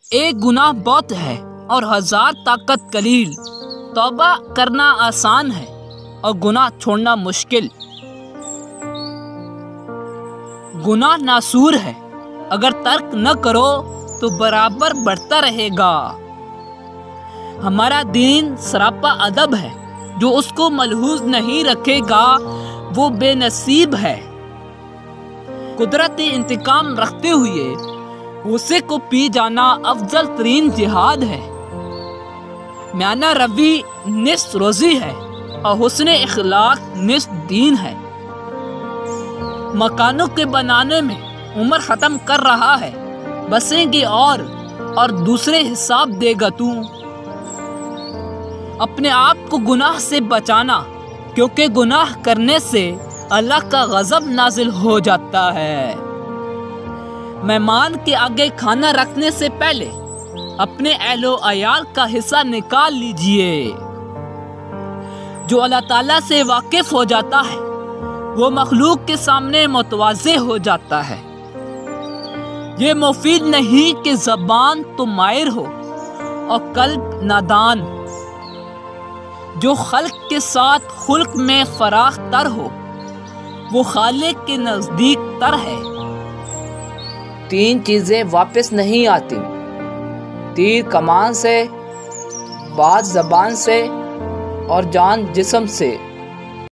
ایک گناہ بہت ہے اور 1000 طاقت قلیل۔ توبہ کرنا آسان ہے اور گناہ چھوڑنا مشکل۔ گناہ ناسور ہے، اگر ترک نہ کرو تو برابر بڑھتا رہے گا۔ ہمارا دین سراپا ادب ہے، جو اس کو ملحوظ نہیں رکھے گا وہ بے نصیب ہے۔ قدرتی انتقام رکھتے ہوئے غصے کو پی جانا افضل ترین جہاد ہے۔ میانہ روی نصف روزی ہے اور حسن اخلاق نصف دین ہے۔ مکانوں کے بنانے میں عمر ختم کر رہا ہے، بسیں گی اور دوسرے حساب دے گا تو۔ اپنے آپ کو گناہ سے بچانا، کیونکہ گناہ کرنے سے اللہ کا غضب نازل ہو جاتا ہے۔ مہمان کے آگے کھانا رکھنے سے پہلے اپنے اہل و عیال کا حصہ نکال لیجئے۔ جو اللہ تعالیٰ سے واقف ہو جاتا ہے وہ مخلوق کے سامنے متواضع ہو جاتا ہے۔ یہ مفید نہیں کہ زبان تو ماہر ہو اور قلب نادان۔ جو خلق کے ساتھ خلق میں فراخ تر ہو وہ خالق کے نزدیک تر ہے۔ 3 چیزیں واپس نہیں آتی: تیر کمان سے، بات زبان سے اور جان جسم سے۔